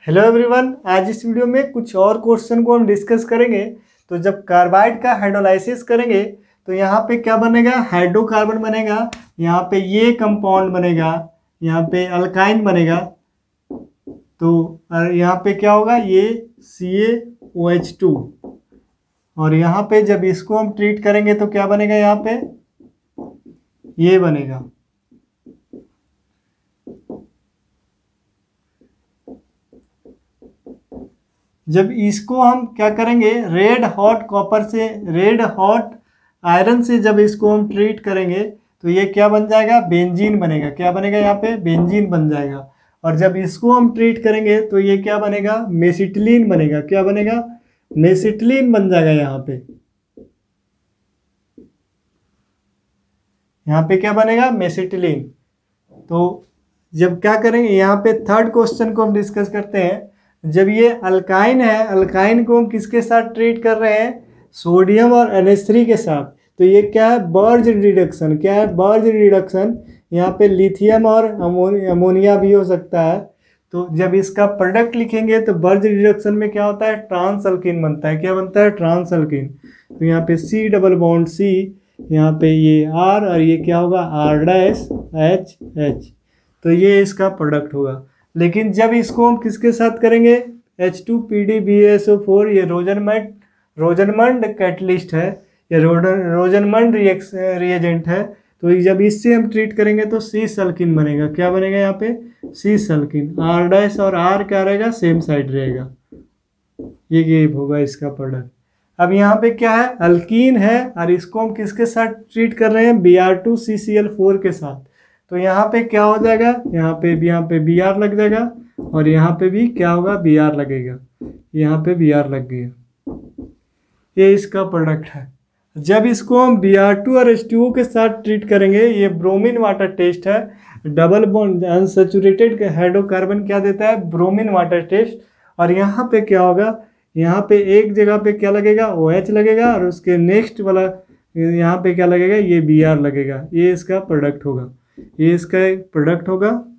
Hello everyone, आज इस video में कुछ और क्वेश्चन को हम डिस्कस करेंगे। तो जब कार्बाइड का हाइड्रोलाइसिस करेंगे तो यहाँ पे क्या बनेगा, हाइड्रोकार्बन बनेगा। यहाँ पे ये कंपाउंड बनेगा, यहाँ पे अल्काइन बनेगा। तो यहाँ पे क्या होगा, ये CaOH2। और यहाँ पे जब इसको हम ट्रीट करेंगे तो क्या बनेगा, यहाँ पे ये बनेगा। जब इसको हम क्या करेंगे, रेड हॉट कॉपर से, रेड हॉट आयरन से जब इसको हम ट्रीट करेंगे तो ये क्या बन जाएगा, बेंजीन बनेगा। क्या बनेगा, यहाँ पे बेंजीन बन जाएगा। और जब इसको हम ट्रीट करेंगे तो ये क्या बनेगा, मेसिटिलीन बनेगा। क्या बनेगा, मेसिटिलीन बन जाएगा। यहाँ पे क्या बनेगा, मेसिटिलीन। तो जब क्या करेंगे, यहाँ पे थर्ड क्वेश्चन को हम डिस्कस करते हैं। जब ये अल्काइन है, अल्काइन को हम किसके साथ ट्रीट कर रहे हैं, सोडियम और NH3 के साथ। तो ये क्या है, बर्ज रिडक्शन। क्या है, बर्ज रिडक्शन। यहाँ पे लिथियम और अमोनिया भी हो सकता है। तो जब इसका प्रोडक्ट लिखेंगे तो बर्ज रिडक्शन में क्या होता है, ट्रांस अल्कीन बनता है। क्या बनता है, ट्रांस अल्कीन। तो यहाँ पे C डबल बॉन्ड C, यहाँ पे ये R और ये क्या होगा, R'-H। तो ये इसका प्रोडक्ट होगा। लेकिन जब इसको हम किसके साथ करेंगे, H2PdBaSO4, ये रोजनमंड कैटलिस्ट है, ये रोजनमंड रिएजेंट है। तो जब इससे हम ट्रीट करेंगे तो सीस अल्किन बनेगा। क्या बनेगा, यहाँ पे सीस अल्किन। R' और R क्या रहेगा, सेम साइड रहेगा। ये होगा इसका प्रोडक्ट। अब यहाँ पे क्या है, अल्कीन है और इसको हम किसके साथ ट्रीट कर रहे हैं, Br2CCl4 के साथ। तो यहाँ पे क्या हो जाएगा, यहाँ पे Br लग जाएगा और यहाँ पे भी क्या होगा, Br लगेगा। यहाँ पे Br लग गया। ये इसका प्रोडक्ट है। जब इसको हम Br2 और H2O के साथ ट्रीट करेंगे, ये ब्रोमीन वाटर टेस्ट है। डबल बॉन्ड अनसैचुरेटेड हाइड्रोकार्बन क्या देता है, ब्रोमीन वाटर टेस्ट। और यहाँ पे क्या होगा, यहाँ पे एक जगह पे क्या लगेगा, OH लगेगा और उसके नेक्स्ट वाला यहाँ पे क्या लगेगा, ये Br लगेगा। ये इसका प्रोडक्ट होगा। ये इसका प्रोडक्ट होगा।